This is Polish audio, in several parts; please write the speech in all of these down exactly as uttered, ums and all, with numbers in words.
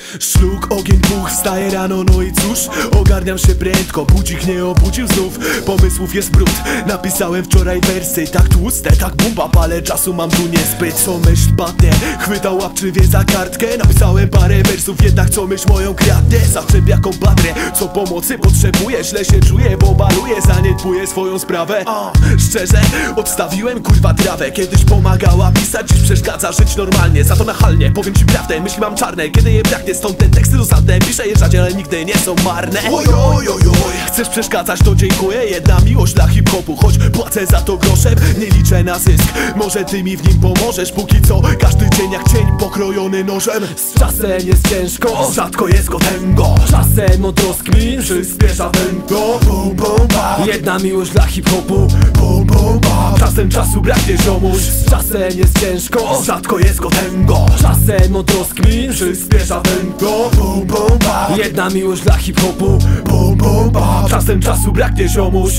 Szluk, ogień, puch, wstaję rano, no i cóż, ogarniam się prędko, budzik nie obudził znów. Pomysłów jest brud, napisałem wczoraj wersy tak tłuste, tak bumba, ale czasu mam tu niezbyt. Co myśl padnie, chwytał łapczywie za kartkę. Napisałem parę wersów, jednak co myśl moją kradnie. Zaczepia kompadrę, co pomocy potrzebuje. Źle się czuję, bo baluję, zaniedbuję swoją sprawę. A, szczerze, odstawiłem kurwa trawę. Kiedyś pomagała pisać, dziś przeszkadza żyć normalnie. Za to nachalnie, powiem ci prawdę, myśli mam czarne, kiedy je braknie, stąd te teksty dosadne. Piszę je rzadziej, ale nigdy nie są marne. Oj, oj, oj, oj. Chcesz przeszkadzać, to dziękuję. Jedna miłość dla hip-hopu, choć płacę za to groszem. Nie liczę na zysk, może ty mi w nim pomożesz. Póki co, każdy dzień jak cień pokrojony nożem. Z czasem jest ciężko, rzadko jest gotęgo. Czasem od rozkmin przyspiesza tempo. Bum, bum, bam. Jedna miłość dla hip-hopu. Bum, bum, bam. Czasem czasu braknie, ziomuś. Z czasem jest ciężko, rzadko jest gotęgo. Czasem od rozkmin przyspiesza tempo. Bum, bum, bam. Jedna miłość dla hip-hopu. Bum, bum, bam. Czasem czasu braknie, ziomuś.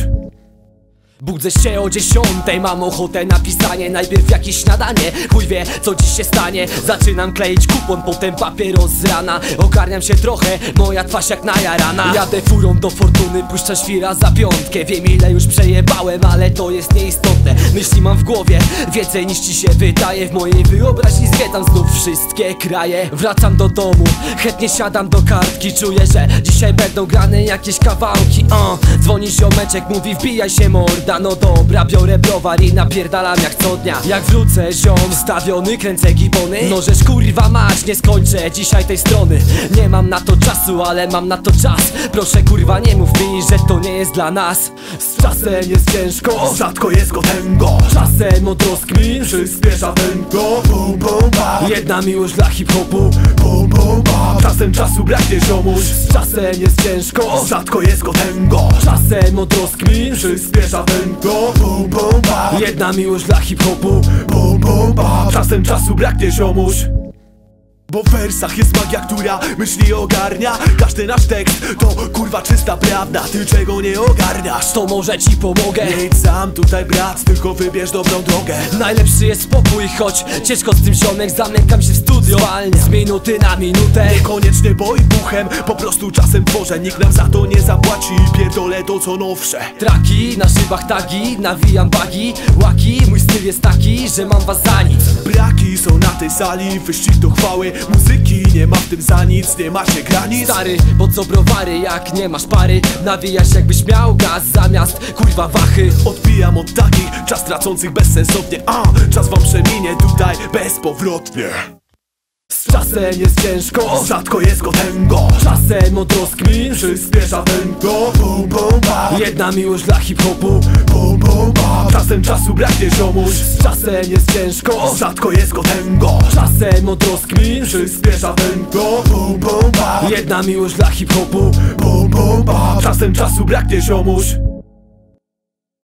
Budzę się o dziesiątej, mam ochotę na pisanie. Najpierw jakieś śniadanie, chuj wie co dziś się stanie. Zaczynam kleić kupon, potem papieros z rana. Ogarniam się trochę, moja twarz jak najarana. Jadę furą do fortuny, puszczę świra za piątkę. Wiem ile już przejebałem, ale to jest nieistotne. Myśli mam w głowie, więcej niż ci się wydaje. W mojej wyobraźni zwiedzam znów wszystkie kraje. Wracam do domu, chętnie siadam do kartki. Czuję, że dzisiaj będą grane jakieś kawałki. uh. Dzwoni ziomeczek, mówi wbijaj się morda. No dobra, biorę browar i napierdalam jak co dnia. Jak wrócę, ziom wstawiony, kręcę gibony. No żeż kurwa mać, nie skończę dzisiaj tej strony. Nie mam na to czasu, ale mam na to czas. Proszę kurwa nie mów mi, że to nie jest dla nas. Z czasem jest ciężko, rzadko jest gotęgo. Czasem od rozkmin przyspiesza tempo. Bum, bum, bam. Jedna miłość dla hip-hopu. Bum, bum, bam. Czasem czasu braknie, ziomuś. Z czasem jest ciężko, rzadko jest gotęgo. Czasem od rozkmin przyspiesza tempo. Bum, bum, bam. Jedna miłość dla hip-hopu. Bum, bum, bam. Czasem czasu braknie, ziomuś. Bo w wersach jest magia, która myśli ogarnia. Każdy nasz tekst to kurwa czysta prawda. Ty czego nie ogarniasz, to może ci pomogę. Nie idź sam tutaj brat, tylko wybierz dobrą drogę. Najlepszy jest spokój, choć ciężko z tym ziomek. Zamykam się w studio, z minuty na minutę. Niekoniecznie boybuchem, po prostu czasem tworzę. Nikt nam za to nie zapłaci, pierdolę to co nowsze. Traki, na szybach tagi, nawijam bagi. Łaki, mój styl jest taki, że mam was za nic. Braki są na tej sali, wyścig do chwały. Muzyki nie ma w tym za nic, nie ma się granic. Stary, po co browary, jak nie masz pary? Nawijasz jakbyś miał gaz zamiast kurwa wachy. Odbijam od takich, czas tracących bezsensownie. A, czas wam przeminie tutaj bezpowrotnie. Z czasem jest ciężko, rzadko jest gotęgo. Czasem od rozkmin przyspiesza tempo. Bum, bum, bam. Jedna miłość dla hip-hopu. Bum, bum, bam. Czasem czasu braknie, ziomuś. Z czasem jest ciężko, rzadko jest gotęgo. Czasem od rozkmin przyspiesza tempo. Bum, bum, bam. Jedna miłość dla hip-hopu. Bum, bum, bam. Czasem czasu braknie, ziomuś.